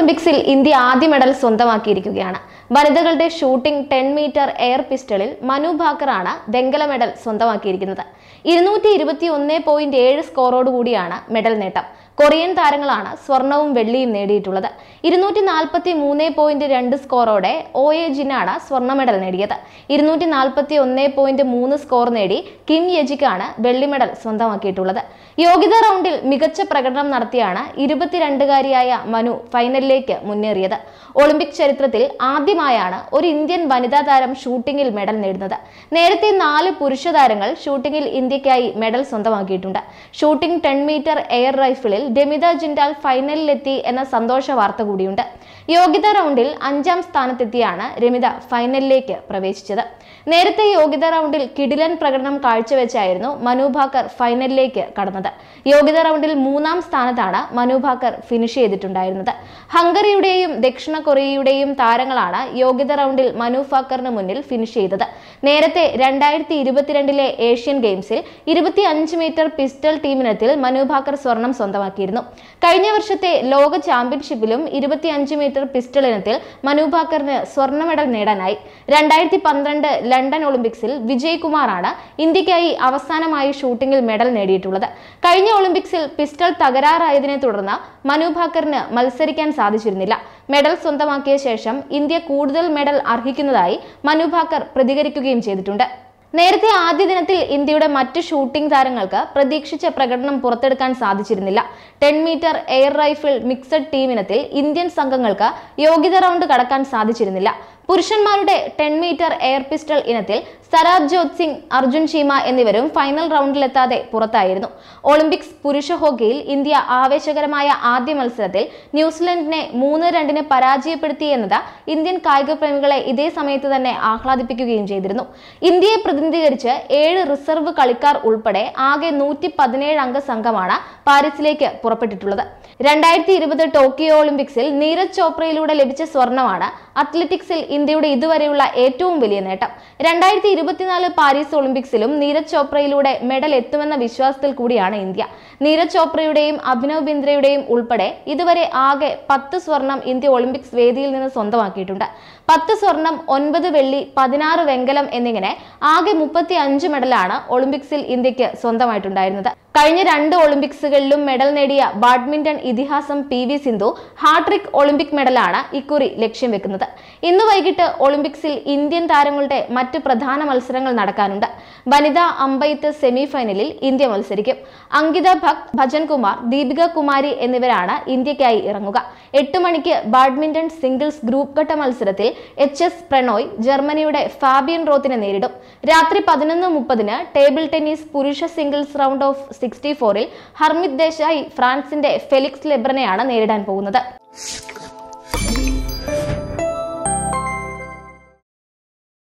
ഒളിമ്പിക്സിൽ ഇന്ത്യ ആദ്യ മെഡൽ സ്വന്തമാക്കിയിരിക്കുകയാണ്. വനിതകളുടെ ഷൂട്ടിംഗ് 10 മീറ്റർ എയർ പിസ്റ്റളിൽ മനു ഭാക്കറാണ് വെങ്കല മെഡൽ സ്വന്തമാക്കിയിരിക്കുന്നത്. 221.7 സ്കോറോടുകൂടിയാണ് മെഡൽ നേട്ടം. കൊറിയൻ താരങ്ങളാണ് സ്വർണവും വെള്ളിയും നേടിയിട്ടുള്ളത്. 243.2 സ്കോറോടെ OA ജിനാണ് സ്വർണ്ണ മെഡൽ നേടിയത്. 241.3 സ്കോർ നേടി കിം യെജിക്കാണ് വെള്ളി മെഡൽ സ്വന്തമാക്കിയിട്ടുള്ളത്. യോഗ്യതാ റൗണ്ടിൽ മികച്ച പ്രകടനം നടത്തിയാണ് 22-കാരിയായ മനു ഫൈനലിലേക്ക് മുന്നേറിയത്. ഒളിമ്പിക് ചരിത്രത്തിൽ ആദ്യമായാണ് ഒരു ഇന്ത്യൻ വനിതാ താരം ഷൂട്ടിംഗിൽ മെഡൽ നേടുന്നത്. നേരത്തെ 4 പുരുഷ താരങ്ങൾ ഷൂട്ടിംഗിൽ ഇന്ത്യക്കായി മെഡൽ സ്വന്തമാക്കിയിട്ടുണ്ട്. ഷൂട്ടിംഗ് 10 മീറ്റർ എയർ റൈഫിളിൽ ഡെമിത ജിൻഡാൽ ഫൈനലിലെത്തി എന്ന സന്തോഷ വാർത്ത കൂടിയുണ്ട്. യോഗ്യതാ റൗണ്ടിൽ 5ാം സ്ഥാനത്തെത്തിയാണ് രമിത ഫൈനലിലേക്ക് പ്രവേശിച്ചത്. നേരത്തെ യോഗ്യതാ റൗണ്ടിൽ കിടിലൻ പ്രകടനം കാഴ്ചവെച്ചായിരുന്നു മനു ഭാക്കർ ഫൈനലിലേക്ക് കടന്നത്. യോഗ്യതാ റൗണ്ടിൽ 3ാം സ്ഥാനത്താണ് മനു ഭാക്കർ ഫിനിഷ് ചെയ്തിട്ടുണ്ടായിരുന്നത്. ഹംഗറിയുടെയും ദക്ഷിണ കൊറിയയുടെയും താരങ്ങളാണ് യോഗ്യതാ റൗണ്ടിൽ മനു ഭാക്കറിന് മുന്നിൽ ഫിനിഷ് ചെയ്തത്. നേരത്തെ 2022 ഏഷ്യൻ ഗെയിംസിൽ 25 മീറ്റർ പിസ്റ്റൾ ടീമിനത്തിൽ മനു ഭാക്കർ സ്വർണം സ്വന്തമാക്കിയിരുന്നു. കഴിഞ്ഞ വർഷത്തെ ലോക ചാമ്പ്യൻഷിപ്പിലും 25 മീറ്റർ പിസ്റ്റൾ ഇനത്തിൽ മനു ഭാക്കറിന് സ്വർണ്ണ മെഡൽ നേടാനായി. 2012 ലണ്ടൻ ഒളിമ്പിക്സിൽ വിജയ് കുമാറാണ് ഇന്ത്യക്കായി അവസാനമായി ഷൂട്ടിംഗിൽ മെഡൽ നേടിയിട്ടുള്ളത്. കഴിഞ്ഞ ഒളിമ്പിക്സിൽ പിസ്റ്റൾ തകരാറായതിനെ തുടർന്ന് മനു ഭാക്കറിന് മത്സരിക്കാൻ സാധിച്ചിരുന്നില്ല. മെഡൽ സ്വന്തമാക്കിയ ശേഷം ഇന്ത്യ കൂടുതൽ മെഡൽ അർഹിക്കുന്നതായി മനു ഭാക്കർ പ്രതികരിക്കുകയും ചെയ്തിട്ടുണ്ട്. നേരത്തെ ആദ്യ ദിനത്തിൽ ഇന്ത്യയുടെ മറ്റ് ഷൂട്ടിംഗ് താരങ്ങൾക്ക് പ്രതീക്ഷിച്ച പ്രകടനം പുറത്തെടുക്കാൻ സാധിച്ചിരുന്നില്ല. 10 മീറ്റർ എയർ റൈഫിൾ മിക്സഡ് ടീമിനത്തിൽ ഇന്ത്യൻ സംഘങ്ങൾക്ക് യോഗ്യതാ റൗണ്ട് കടക്കാൻ സാധിച്ചിരുന്നില്ല. പുരുഷന്മാരുടെ 10 മീറ്റർ എയർ പിസ്റ്റൾ ഇനത്തിൽ സരാബ്ജോത് സിംഗ്, അർജുൻ ചീമ എന്നിവരും ഫൈനൽ റൗണ്ടിലെത്താതെ പുറത്തായിരുന്നു. ഒളിമ്പിക്സ് പുരുഷ ഹോക്കിയിൽ ഇന്ത്യ ആവേശകരമായ ആദ്യ മത്സരത്തിൽ ന്യൂസിലൻഡിനെ 3-2 പരാജയപ്പെടുത്തി എന്നത് ഇന്ത്യൻ കായിക പ്രേമികളെ ഇതേ സമയത്ത് തന്നെ ആഹ്ലാദിപ്പിക്കുകയും ചെയ്തിരുന്നു. ഇന്ത്യയെ പ്രതിനിധീകരിച്ച് 7 റിസർവ് കളിക്കാർ ഉൾപ്പെടെ ആകെ 117 അംഗ സംഘമാണ് പാരീസിലേക്ക് പുറപ്പെട്ടിട്ടുള്ളത്. 2020 ടോക്കിയോ ഒളിമ്പിക്സിൽ നീരജ് ചോപ്രയിലൂടെ ലഭിച്ച സ്വർണമാണ് അത്ലറ്റിക്സിൽ ഇന്ത്യയുടെ ഇതുവരെയുള്ള ഏറ്റവും വലിയ നേട്ടം. 2024 പാരീസ് ഒളിമ്പിക്സിലും നീരജ് ചോപ്രയിലൂടെ മെഡൽ എത്തുമെന്ന വിശ്വാസത്തിൽ കൂടിയാണ് ഇന്ത്യ. നീരജ് ചോപ്രയുടെയും അഭിനവ് ബിന്ദ്രയുടെയും ഉൾപ്പെടെ ഇതുവരെ ആകെ 10 സ്വർണം ഇന്ത്യ ഒളിമ്പിക്സ് വേദിയിൽ നിന്ന് സ്വന്തമാക്കിയിട്ടുണ്ട്. 10 സ്വർണം, 9 വെള്ളി, 16 വെങ്കലം എന്നിങ്ങനെ ആകെ 35 മെഡലാണ് ഒളിമ്പിക്സിൽ ഇന്ത്യക്ക് സ്വന്തമായിട്ടുണ്ടായിരുന്നത്. കഴിഞ്ഞ 2 ഒളിമ്പിക്സുകളിലും മെഡൽ നേടിയ ബാഡ്മിന്റൺ ഇതിഹാസം PV സിന്ധു ഹാട്രിക് ഒളിമ്പിക് മെഡലാണ് ഇക്കുറി ലക്ഷ്യം വെക്കുന്നത്. ഇന്ന് വൈകിട്ട് ഒളിമ്പിക്സിൽ ഇന്ത്യൻ താരങ്ങളുടെ മറ്റ് പ്രധാന മത്സരങ്ങൾ നടക്കാനുണ്ട്. വനിതാ അമ്പെയ്ത്ത് സെമി ഫൈനലിൽ ഇന്ത്യ മത്സരിക്കും. അങ്കിത ഭക്, ഭജൻ കുമാർ, ദീപിക കുമാരി എന്നിവരാണ് ഇന്ത്യക്കായി ഇറങ്ങുക. 8 മണിക്ക് ബാഡ്മിന്റൺ സിംഗിൾസ് ഗ്രൂപ്പ് ഘട്ട മത്സരത്തിൽ HS പ്രണോയ് ജർമ്മനിയുടെ ഫാബിയൻ റോത്തിനെ നേരിടും. രാത്രി 11:30 ടേബിൾ ടെന്നീസ് പുരുഷ സിംഗിൾസ് റൗണ്ട് ഓഫ് 64-ൽ ഹർമിത് ദേശായി ഫ്രാൻസിന്റെ ഫെലിക്സ് ലെബ്രനെയാണ് നേരിടാൻ പോകുന്നത്.